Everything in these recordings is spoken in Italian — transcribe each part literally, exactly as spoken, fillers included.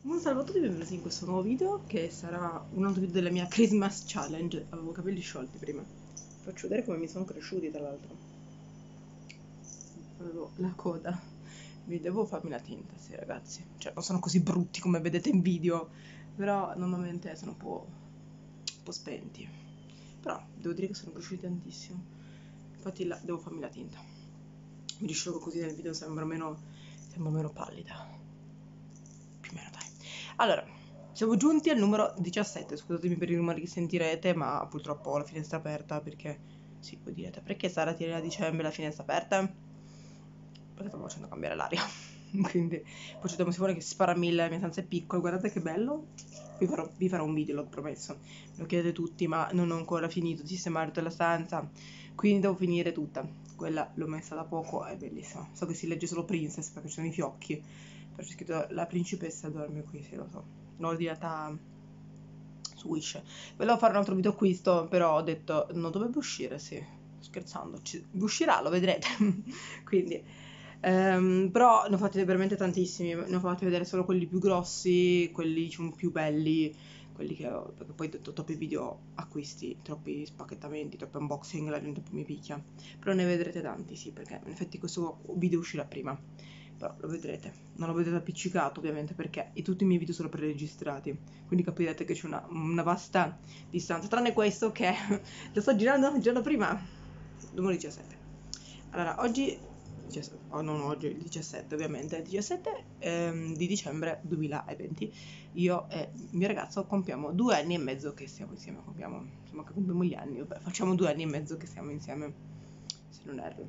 Un saluto a tutti e benvenuti in questo nuovo video che sarà un altro video della mia Christmas Challenge. Avevo i capelli sciolti prima. Faccio vedere come mi sono cresciuti, tra l'altro. Avevo la coda. Vi devo farmi la tinta, sì ragazzi. Cioè non sono così brutti come vedete in video, però normalmente sono un po', un po' spenti. Però devo dire che sono cresciuti tantissimo. Infatti la, devo farmi la tinta. Mi risciolgo così nel video, sembra meno, sembra meno pallida. Più o meno, dai. Allora, siamo giunti al numero diciassette, scusatemi per i rumori che sentirete, ma purtroppo ho la finestra aperta perché, sì, voi direte, perché Sara tiene a dicembre la finestra aperta? Perché stavo facendo cambiare l'aria, quindi poi c'è Simone che si spara mille, la mia stanza è piccola, guardate che bello, vi farò, vi farò un video, l'ho promesso, lo chiedete tutti, ma non ho ancora finito di sistemare tutta la stanza, quindi devo finire tutta, quella l'ho messa da poco, è bellissima, so che si legge solo Princess perché ci sono i fiocchi, però c'è scritto la principessa dorme qui, sì lo so, l'ho ordinata su Wish, volevo fare un altro video acquisto, però ho detto non dovrebbe uscire, sì, scherzando, ci, uscirà, lo vedrete, quindi, um, però ne ho fatti veramente tantissimi, ne ho fatti vedere solo quelli più grossi, quelli diciamo più belli, quelli che ho, perché poi ho detto troppi video acquisti, troppi spacchettamenti, troppi unboxing, la gente poi mi picchia, però ne vedrete tanti, sì, perché in effetti questo video uscirà prima. Però lo vedrete, non lo vedete appiccicato ovviamente perché i, tutti i miei video sono preregistrati, quindi capirete che c'è una, una vasta distanza, tranne questo che lo sto girando il giorno prima, numero diciassette. Allora, oggi, oh non oggi, il diciassette ovviamente, il diciassette ehm, di dicembre duemilaventi, io e il mio ragazzo compiamo due anni e mezzo che siamo insieme, compiamo, insomma che compiamo gli anni, vabbè, facciamo due anni e mezzo che siamo insieme, se non erro.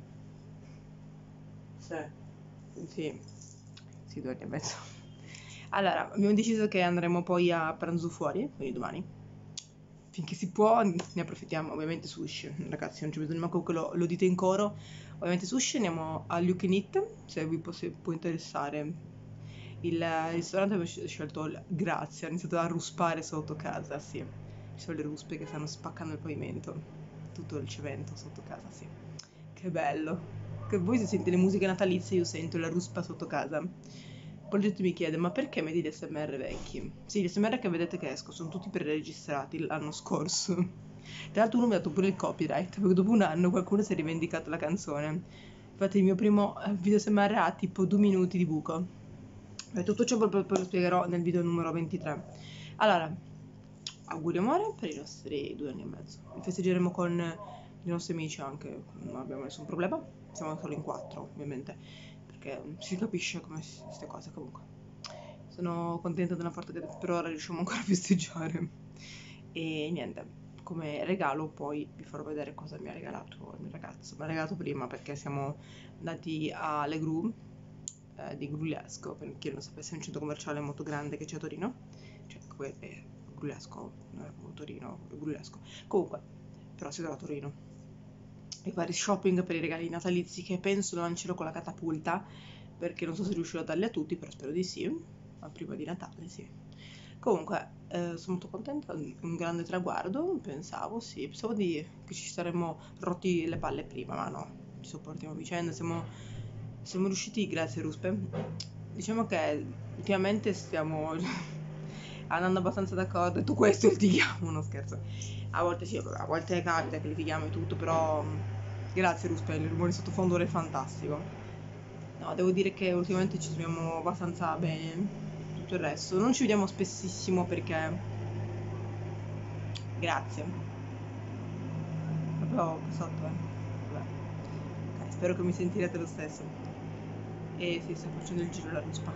Sì. Sì, sì, due anni e mezzo. Allora, abbiamo deciso che andremo poi a pranzo fuori, quindi domani. Finché si può, ne approfittiamo. Ovviamente sushi, ragazzi, non c'è bisogno manco che lo, lo dite in coro. Ovviamente sushi, andiamo a You Can Eat, se vi può, se può interessare. Il ristorante abbiamo scelto il Grazia, ha iniziato a ruspare sotto casa, sì. Ci sono le ruspe che stanno spaccando il pavimento, tutto il cemento sotto casa, sì. Che bello. Che voi se sentite le musiche natalizie io sento la ruspa sotto casa. Poi la gente mi chiede ma perché metti gli S M R vecchi? Sì, gli S M R che vedete che esco sono tutti preregistrati l'anno scorso. Tra l'altro uno mi ha dato pure il copyright perché dopo un anno qualcuno si è rivendicato la canzone. Infatti il mio primo video S M R ha tipo due minuti di buco. E tutto ciò poi, poi lo spiegherò nel video numero ventitré. Allora, auguri amore per i nostri due anni e mezzo. Li festeggeremo con i nostri amici anche, non abbiamo nessun problema. Siamo solo in quattro, ovviamente, perché si capisce come queste cose comunque. Sono contenta della parte che per ora riusciamo ancora a festeggiare. E niente, come regalo poi vi farò vedere cosa mi ha regalato il mio ragazzo. Mi ha regalato prima perché siamo andati alle Gru eh, di Grugliasco, per chi non sapesse è un centro commerciale molto grande che c'è a Torino. Cioè, è Grugliasco, non è proprio Torino, è Grugliasco. Comunque, però si trova a Torino. I vari shopping per i regali natalizi che penso lancerò con la catapulta, perché non so se riuscirò a darli a tutti, però spero di sì, ma prima di Natale sì. Comunque, eh, sono molto contenta, un grande traguardo, pensavo, sì, pensavo di, che ci saremmo rotti le palle prima, ma no, ci sopportiamo a vicenda, siamo, siamo riusciti, grazie Ruspe, diciamo che ultimamente stiamo andando abbastanza d'accordo, e tu questo litighiamo, no scherzo, a volte sì, a volte capita che litighiamo e tutto, però grazie Ruspe, il rumore sottofondo è fantastico. No, devo dire che ultimamente ci troviamo abbastanza bene, tutto il resto. Non ci vediamo spessissimo perché... Grazie. Proprio qua sotto, eh. Vabbè. Ok, spero che mi sentirete lo stesso. E sì, sto facendo il giro della ruspa.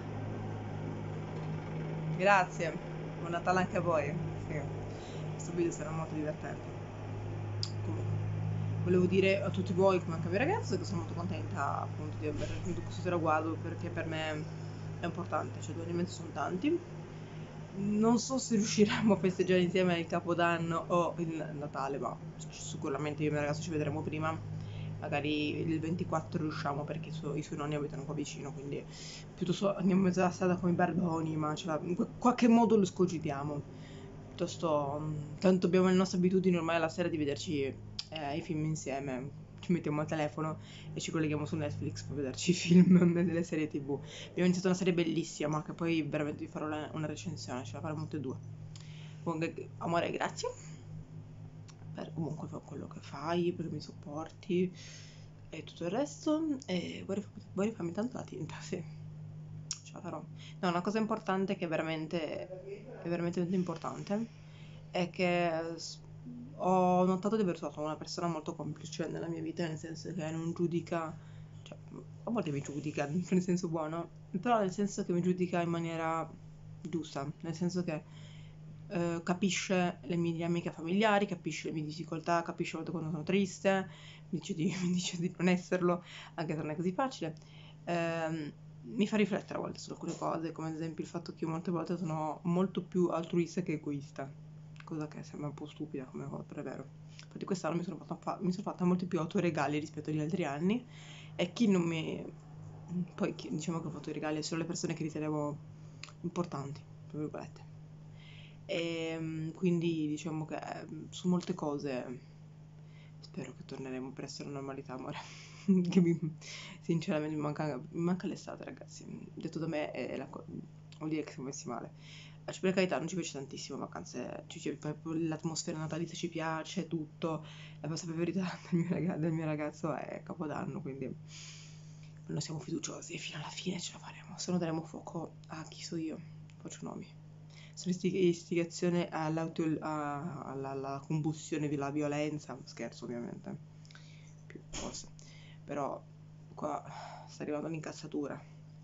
Grazie. Buon Natale anche a voi. Sì. Questo video sarà molto divertente. Comunque, volevo dire a tutti voi, come anche a mio ragazzo, che sono molto contenta appunto di aver raggiunto questo traguardo perché per me è importante, cioè due anni e mezzo sono tanti. Non so se riusciremo a festeggiare insieme il Capodanno o il Natale, ma sicuramente io e il mio ragazzo ci vedremo prima. Magari il ventiquattro riusciamo perché i, su i suoi nonni abitano qua vicino, quindi piuttosto andiamo in mezzo alla strada con i barboni, ma in qualche modo lo scogitiamo. Piuttosto, tanto abbiamo le nostre abitudini ormai la sera di vederci eh, i film insieme, ci mettiamo al telefono e ci colleghiamo su Netflix per vederci i film e delle serie tv. Abbiamo iniziato una serie bellissima che poi veramente vi farò la- una recensione, ce la faremo tutte e due. Comunque, amore, grazie per comunque per quello che fai, perché mi sopporti e tutto il resto. E vuoi, rif- vuoi rifarmi tanto la tinta? Sì, ce la farò. No, una cosa importante che è veramente, è veramente importante è che s- ho notato di aver trovato una persona molto complice nella mia vita, nel senso che non giudica, cioè, a volte mi giudica, nel senso buono, però nel senso che mi giudica in maniera giusta, nel senso che eh, capisce le mie dinamiche familiari, capisce le mie difficoltà, capisce a volte quando sono triste, mi dice di, mi dice di non esserlo, anche se non è così facile. Ehm, mi fa riflettere a volte su alcune cose, come ad esempio il fatto che io molte volte sono molto più altruista che egoista, cosa che sembra un po' stupida come cosa, però è vero. Infatti quest'anno mi sono fatta, fa- mi sono fatta molti più autoregali rispetto agli altri anni e chi non mi... poi chi- diciamo che ho fatto i regali solo le persone che ritenevo importanti, tra virgolette. E quindi diciamo che mm, su molte cose spero che torneremo presto alla normalità, amore. Che mi, sinceramente mi manca, mi manca l'estate, ragazzi. Detto da me è la co- vuol dire che siamo messi male. Eh, cioè, per carità, non ci piace tantissimo vacanze, ci- ci- proprio l'atmosfera natalizia ci piace, tutto. La cosa preferita del mio, raga- del mio ragazzo è Capodanno, quindi noi siamo fiduciosi e fino alla fine ce la faremo. Se no daremo fuoco a chi so io, faccio nomi. Sono istig- istigazione all'auto, a- alla, alla combustione, alla violenza, scherzo ovviamente, più forse, però qua sta arrivando l'incazzatura,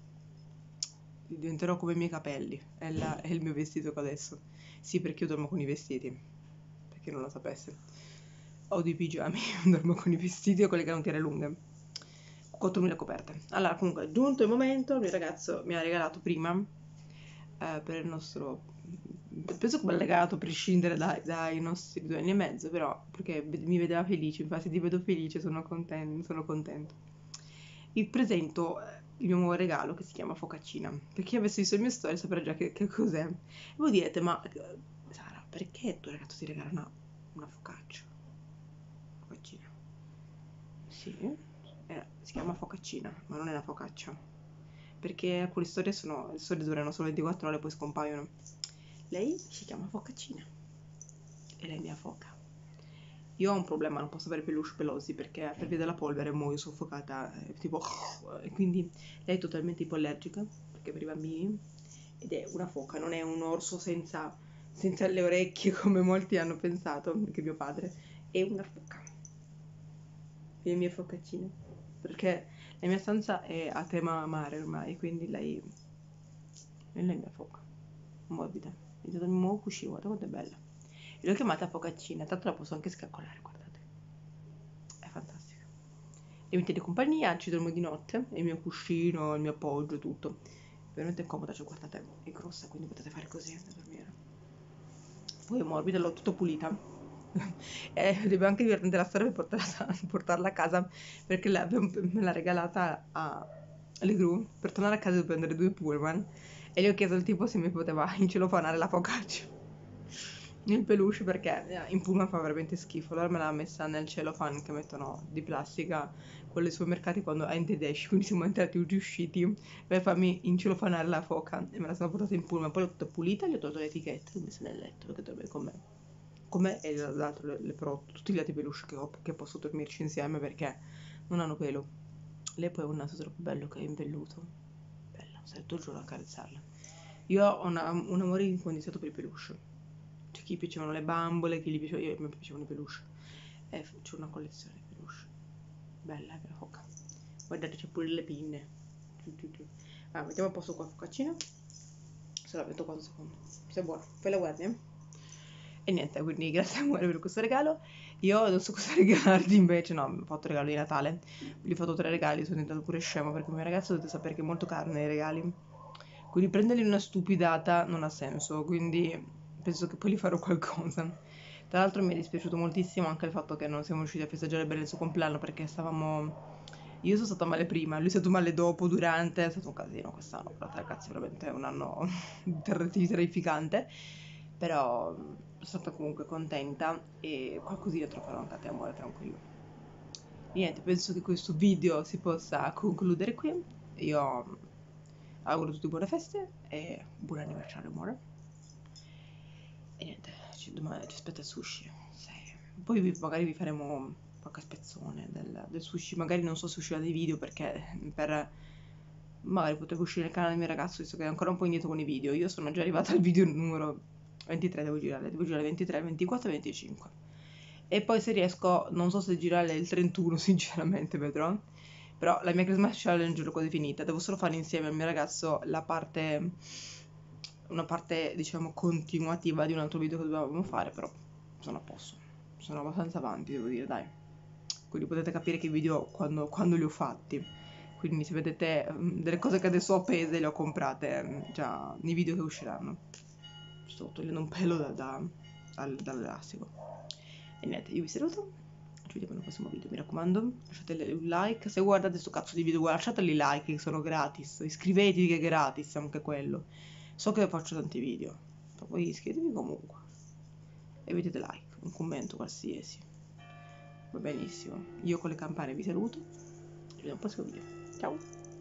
diventerò come i miei capelli, è, la- è il mio vestito che ho adesso, sì perché io dormo con i vestiti, perché non lo sapesse, ho dei pigiami, dormo con i vestiti o con le canottiere lunghe, quattromila coperte. Allora comunque è giunto il momento, il mio ragazzo mi ha regalato prima eh, per il nostro penso come legato a prescindere dai, dai nostri due anni e mezzo, però perché mi vedeva felice, infatti ti vedo felice, sono contento, sono contento. Vi presento eh, il mio nuovo regalo che si chiama focaccina, per chi avesse visto il mio story saprà già che, che cos'è. E voi direte, ma eh, Sara, perché il tuo ragazzo ti regala una, una focaccia? Focaccina. Sì, eh, si chiama focaccina, ma non è una focaccia. Perché alcune storie sono, le storie durano solo ventiquattro ore e poi scompaiono. Lei si chiama Focaccina e lei è mia foca. Io ho un problema, non posso avere peluche pelosi perché per via della polvere muoio soffocata, eh, tipo e quindi lei è totalmente ipoallergica perché per i bambini ed è una foca, non è un orso senza, senza le orecchie come molti hanno pensato, anche mio padre, è una foca. Le mie focaccine, perché la mia stanza è a tema mare ormai, quindi lei, lei è la mia foca, morbida. È stato il mio nuovo cuscino, guarda quanto è bella. E l'ho chiamata focaccina, tanto la posso anche scaccolare, guardate. È fantastica. E mi tiene compagnia, ci dormo di notte, è il mio cuscino, il mio appoggio, tutto. Veramente comoda, cioè guardate, è grossa, quindi potete fare così a dormire. Poi è morbida, l'ho tutto pulita. E deve anche divertente la storia per portarla, portarla a casa, perché la- me l'ha regalata a alle gru. Per tornare a casa devo prendere due pullman. E gli ho chiesto al tipo se mi poteva incelofanare la focaccia nel peluche perché eh, in pullman fa veramente schifo. Allora me l'ha messa nel cellophane che mettono di plastica quelli dei supermercati quando hai in esci, quindi siamo entrati e usciti per farmi incelofanare la foca e me la sono portata in pullman. Poi l'ho tutta pulita, gli ho tolto le etichette, l'ho messa nel letto perché dorme con me. Con me e l'altro, le, le, però tutti gli altri peluche che ho perché posso dormirci insieme perché non hanno pelo. Lei poi ha un naso troppo bello che è in velluto. Bella, stai tutto il giorno a carezzarla. Io ho una, un amore incondizionato per i peluche. C'è chi piacevano le bambole, chi gli piaceva, io, a me piacevano i peluche. E f- c'è una collezione di peluche. Bella, è vera foca. Guardate, c'è pure le pinne. Giù, giù, giù. Allora, mettiamo a posto qua la focaccina. Se la metto qua un secondo. Se è buona, poi la guardi, eh. E niente, quindi grazie amore per questo regalo. Io non so cosa regalarti invece, no, mi ho fatto regalo di Natale. Gli ho fatto tre regali, sono diventato pure scemo perché il mio ragazzo dovete sapere che è molto caro nei regali. Quindi prenderli una stupidata non ha senso, quindi penso che poi gli farò qualcosa. Tra l'altro mi è dispiaciuto moltissimo anche il fatto che non siamo riusciti a festeggiare bene il suo compleanno perché stavamo... Io sono stata male prima, lui è stato male dopo, durante, è stato un casino quest'anno, guardate ragazzi, veramente è un anno ter- terrificante, però sono stata comunque contenta e qualcosina te lo farò anche a te amore, tranquillo. Niente, penso che questo video si possa concludere qui. Io auguro a tutti buone feste e buon anniversario, amore. E niente, ci, domani ci aspetta il sushi. Sì. Poi vi- magari vi faremo qualche spezzone del, del sushi. Magari non so se uscirà dei video perché per... Magari potrebbe uscire il canale del mio ragazzo, visto che è ancora un po' indietro con i video. Io sono già arrivata al video numero ventitré, devo girare. Devo girare ventitré, ventiquattro e venticinque. E poi se riesco, non so se girare il trentuno, sinceramente, vedrò. Però la mia Christmas Challenge l'ho quasi finita. Devo solo fare insieme al mio ragazzo la parte... una parte, diciamo, continuativa di un altro video che dovevamo fare, però sono a posto. Sono abbastanza avanti, devo dire, dai. Quindi potete capire che i video quando, quando li ho fatti. Quindi se vedete um, delle cose che adesso ho appese, le ho comprate um, già nei video che usciranno. Sto togliendo un pelo da, da, dal, dall'elastico. E niente, io vi saluto. Ci vediamo nel prossimo video, mi raccomando. Lasciate un like. Se guardate questo cazzo di video, lasciateli like che sono gratis. Iscrivetevi che è gratis, anche quello. So che faccio tanti video, ma poi iscrivetevi comunque. E mettete like, un commento qualsiasi. Va benissimo. Io con le campane vi saluto. Ci vediamo al prossimo video. Ciao!